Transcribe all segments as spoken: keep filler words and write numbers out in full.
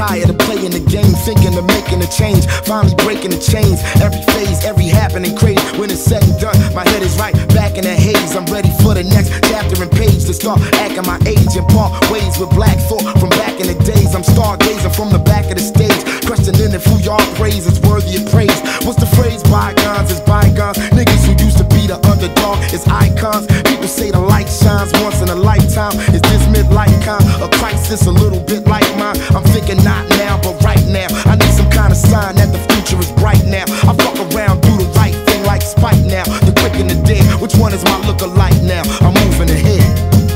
tired of playing the game, thinking of making a change, finally breaking the chains. Every phase, every happening craze. When it's said and done, my head is right back in the haze. I'm ready for the next chapter and page to start acting my age and part ways with black thought from back in the days. I'm stargazing from the back of the stage, questioning if who y'all praise is worthy of praise. What's the phrase? Bygones is bygones. Niggas who used to be the underdog is icons. People say the light shines once in a lifetime. Is this midlife kind of crisis a little bit like mine? I'm thinking not now, but right now. I need some kind of sign that the future is bright now. I fuck around, do the right thing like Spike now. The quick and the dead, which one is my look-alike now? I'm moving ahead.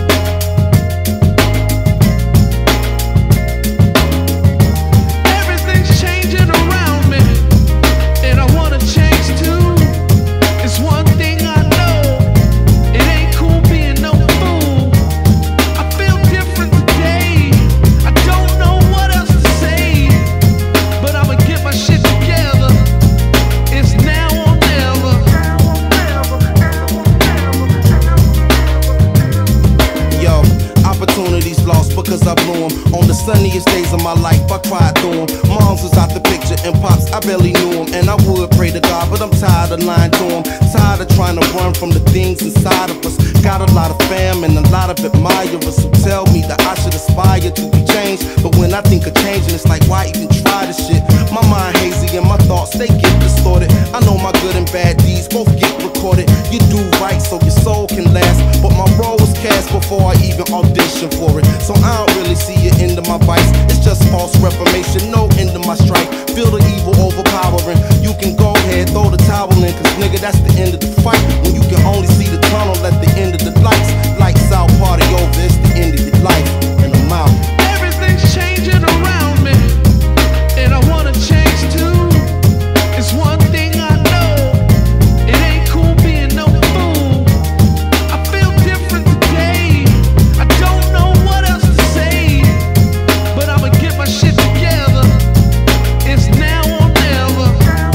Because I blew him on the sunniest days of my life. I cried through him. Moms was out the picture and pops, I barely knew him. And I would pray to God, but I'm tired of lying to him. Tired of trying to run from the things inside of us. Got a lot of fam and a lot of admirers who tell me that I should aspire to be changed. But when I think of changing, it's like, why even try this shit? My mind hazy and my thoughts, they get distorted. I know my good and bad deeds both get recorded. You do right so your soul can last, but my role was cast before I even auditioned for it. So I don't really see the end of my vice. It's just false reformation, no end of my strike. Feel the evil overpowering. You can go ahead, throw the towel in, cause nigga, that's the end of the fight. When you can only see the tunnel at the end of the lights. Lights out, party over, it's the end of your life. And I'm out. Everything's changing around me, and I wanna change too. It's one thing I know, it ain't cool being no fool. I feel different today, I don't know what else to say, but I'ma get my shit together. It's now or never.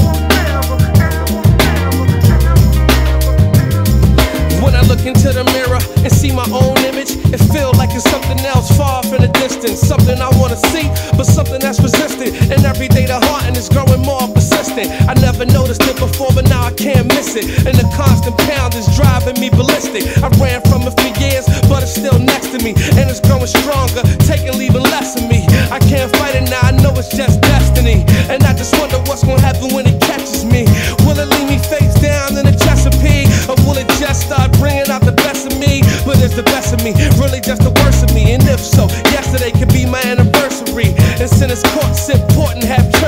When I look into the mirror and see my own image, it feels like it's something else far off in the distance. Something I wanna see, but something that's resistant. And every day the haunting is growing more persistent. I never noticed it before, but now I can't miss it. And the constant pound is driving me ballistic. I ran from it for years, but it's still next to me. And it's growing stronger, taking leaving less of me. I can't fight it now, I know it's just destiny. And I just wonder what's gonna happen when it catches me. Will it leave me face down in the Chesapeake? Or will it just start bringing out the best of me? But is the best of me really just the worst of me? And if so, yesterday could be my anniversary. And since it's court, it's important to have